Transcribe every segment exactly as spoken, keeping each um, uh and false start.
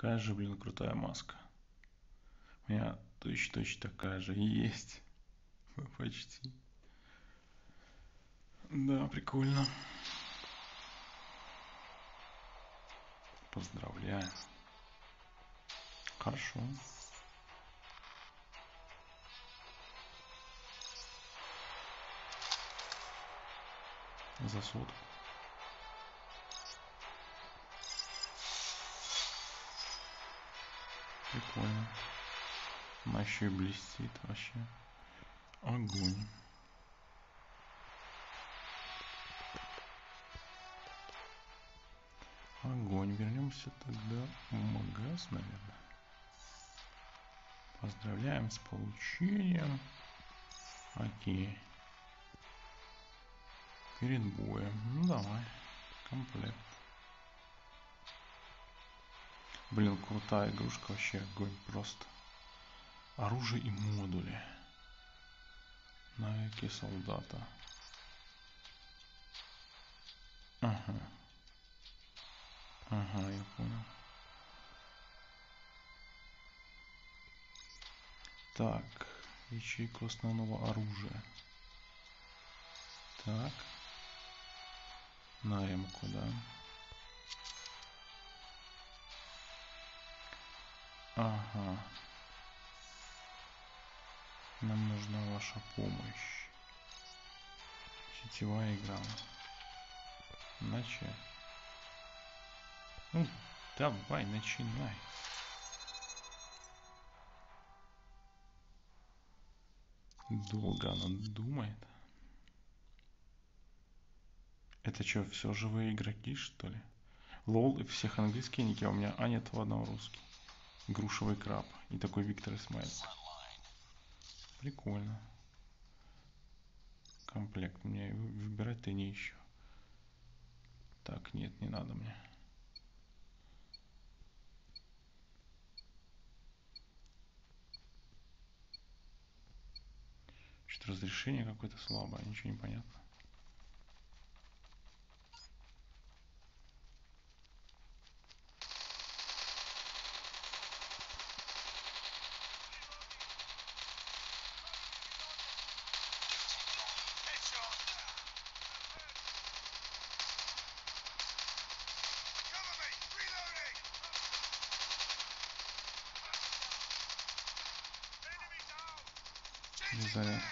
Какая же, блин, крутая маска. У меня точно-точно такая же есть. Почти. Да, прикольно. Поздравляю. Хорошо. За сотку. Прикольно. Она еще и блестит вообще. Огонь. Огонь. Вернемся тогда в магаз, наверное. Поздравляем с получением. Окей. Перед боем. Ну давай. Комплект. Блин, крутая игрушка, вообще огонь просто. Оружие и модули. Навыки солдата. Ага. Ага, я понял. Так. Ячейку основного оружия. Так. На М-ку, да. Ага. Нам нужна ваша помощь. Сетевая игра. Начать. Ну, давай, начинай. Долго она думает. Это что, все живые игроки, что ли? Лол и всех английские ники, а у меня а нет в одного русский. Грушевый краб. И такой Виктор Исмаил. Прикольно. Комплект. Мне выбирать-то не еще. Так, нет, не надо мне. Что-то разрешение какое-то слабое, ничего не понятно. Зарядка.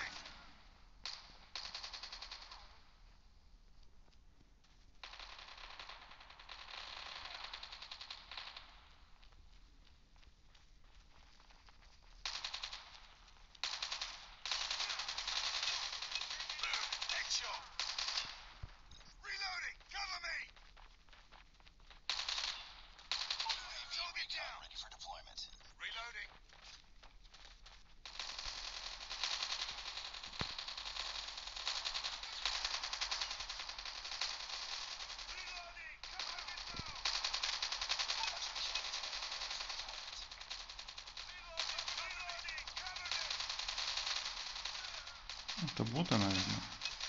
Это боты, наверное.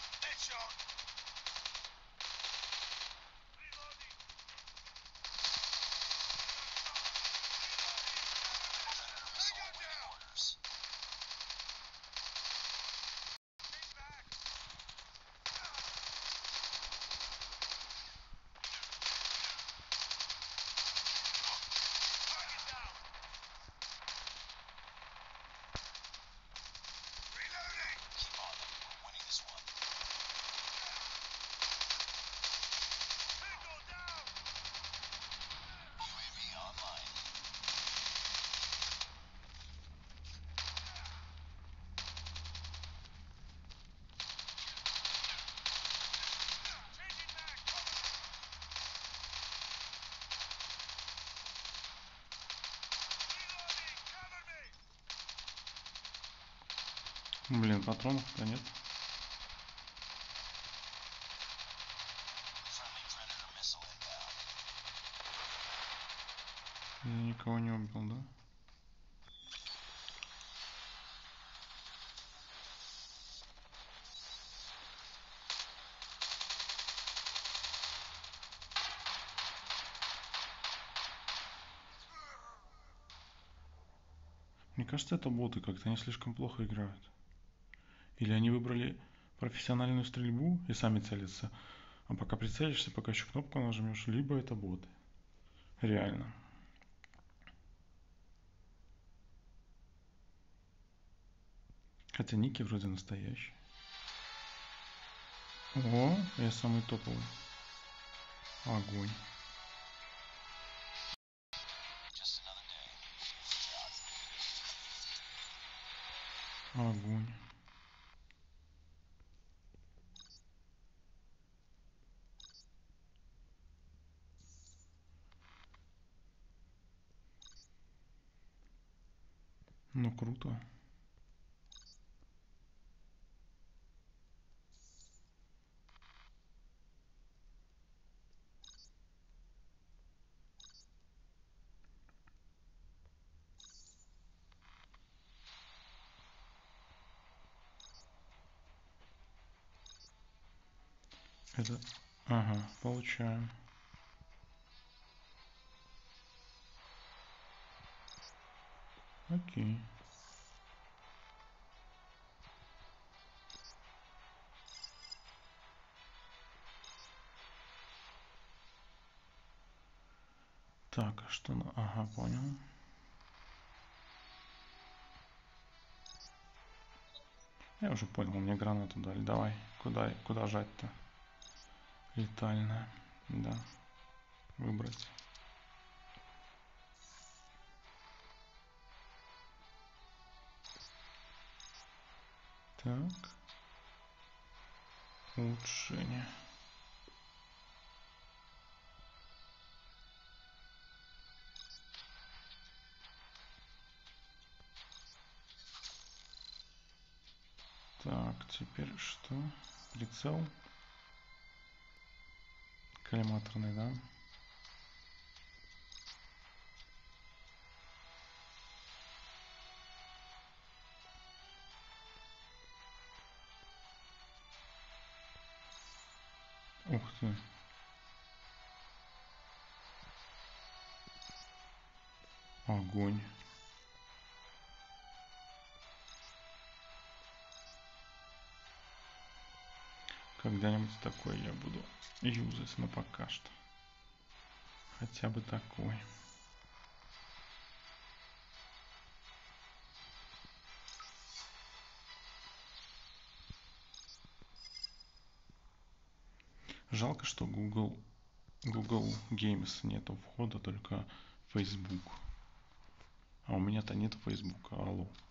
Блин, патронов-то нет. Я никого не убил, да? Мне кажется, это боты как-то, они слишком плохо играют. Или они выбрали профессиональную стрельбу и сами целятся. А пока прицелишься, пока еще кнопку нажмешь, либо это боты. Реально. Хотя ники вроде настоящие. О, я самый топовый. Огонь. Огонь. Ну круто. Это... Ага, получаем. Окей. Так, а что на... Ага, понял. Я уже понял, мне гранату дали. Давай, куда, куда жать-то? Летальная. Да. Выбрать. Так. Улучшение. Так, теперь что? Прицел. Коллиматорный, да? Ух ты. Огонь. Когда-нибудь такой я буду юзать, но пока что. Хотя бы такой. Жалко, что Google, Google Games нету входа, только Facebook. А у меня-то нет Facebook, алло.